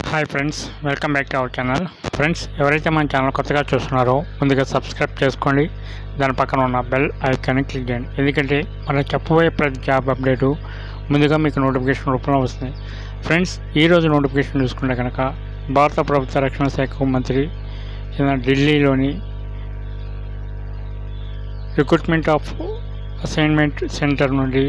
Hi friends, welcome back to our channel. Friends, ఎవరైతే మన channel కొత్తగా చూస్తున్నారో ముందుగా సబ్స్క్రైబ్ చేసుకోండి. దాని పక్కన ఉన్న బెల్ ఐకాన్ని క్లిక్ చేయండి. ఎందుకంటే మనం చెప్పబోయే ప్రతి జాబ్ అప్డేటు ముందుగా మీకు నోటిఫికేషన్ రూపంలో వస్తుంది. ఫ్రెండ్స్, ఈరోజు నోటిఫికేషన్ చూసుకుంటే కనుక భారత ప్రభుత్వ రక్షణ శాఖ మంత్రి ఢిల్లీలోని రిక్రూట్మెంట్ ఆఫ్ అసైన్మెంట్ సెంటర్ నుండి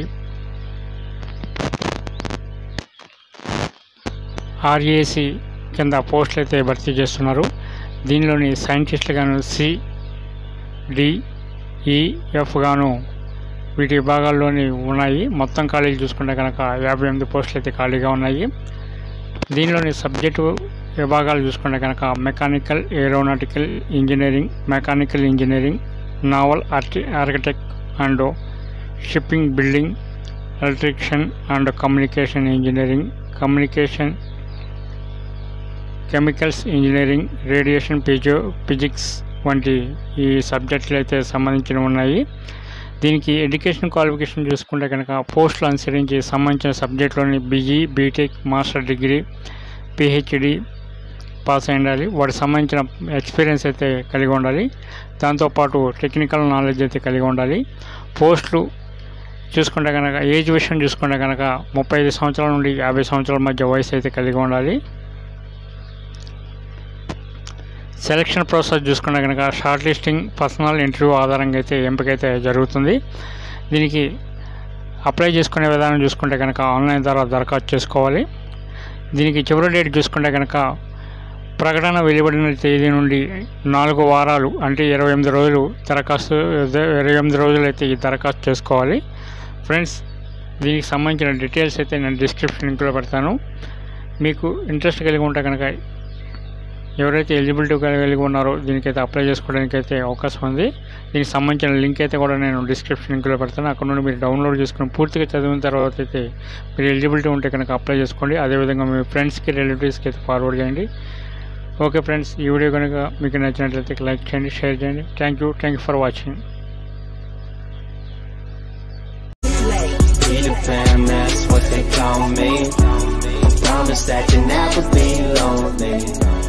RAC కింద పోస్టులు అయితే భర్తీ చేస్తున్నారు. దీనిలోని సైంటిస్టులు గాను CDEF గాను వీటి విభాగాల్లోని ఉన్నాయి. మొత్తం ఖాళీలు చూసుకుంటే కనుక 58 పోస్టులు అయితే ఖాళీగా ఉన్నాయి. దీనిలోని సబ్జెక్టు విభాగాలు చూసుకుంటే కనుక mechanical, aeronautical engineering, mechanical engineering, naval architect and shipping building, electrician and communication engineering, communication chemicals engineering, radiation physics వంటి ఈ సబ్జెక్టులు అయితే సంబంధించినవి ఉన్నాయి. దీనికి ఎడ్యుకేషన్ క్వాలిఫికేషన్ చూసుకుంటే కనుక పోస్టులు అనుసరించి సంబంధించిన సబ్జెక్టులోని BE, BTech, master degree, PhD pass అయి ఉండాలి. వాటికి సంబంధించిన ఎక్స్పీరియన్స్ అయితే కలిగి ఉండాలి. దాంతోపాటు టెక్నికల్ నాలెడ్జ్ అయితే కలిగి ఉండాలి. పోస్టులు చూసుకుంటే కనుక ఏజ్ విషయం చూసుకుంటే కనుక 35 సంవత్సరాల నుండి 50 సంవత్సరాల మధ్య వయసు అయితే కలిగి ఉండాలి. సెలక్షన్ ప్రాసెస్ చూసుకుంటే కనుక షార్ట్ లిస్టింగ్, పర్సనల్ ఇంటర్వ్యూ ఆధారంగా అయితే ఎంపికైతే జరుగుతుంది. దీనికి అప్లై చేసుకునే విధానం చూసుకుంటే కనుక ఆన్లైన్ ద్వారా దరఖాస్తు చేసుకోవాలి. దీనికి చివరి డేట్ చూసుకుంటే కనుక ప్రకటన వెలువడిన తేదీ నుండి 4 వారాలు అంటే 28 రోజులు 28 రోజులు అయితే ఈ దరఖాస్తు చేసుకోవాలి. ఫ్రెండ్స్, దీనికి సంబంధించిన డీటెయిల్స్ అయితే నేను డిస్క్రిప్షన్ లింక్లో పెడతాను. మీకు ఇంట్రెస్ట్ కలిగి ఉంటే కనుక ఎవరైతే ఎలిజిబిలిటీ కలిగి ఉన్నారో దీనికైతే అప్లై చేసుకోవడానికి అయితే అవకాశం ఉంది. దీనికి సంబంధించిన లింక్ అయితే కూడా నేను డిస్క్రిప్షన్ లింక్లో పెడతాను. అక్కడ నుండి మీరు డౌన్లోడ్ చేసుకుని పూర్తిగా చదివిన తర్వాత అయితే మీరు ఎలిజిబిలిటీ ఉంటే కనుక అప్లై చేసుకోండి. అదేవిధంగా మీ ఫ్రెండ్స్కి, రిలేటివ్స్కి అయితే ఫార్వర్డ్ చేయండి. ఓకే ఫ్రెండ్స్, ఈ వీడియో కనుక మీకు నచ్చినట్లయితే లైక్ చేయండి, షేర్ చేయండి. Thank you for watching. Promise that you never be lonely.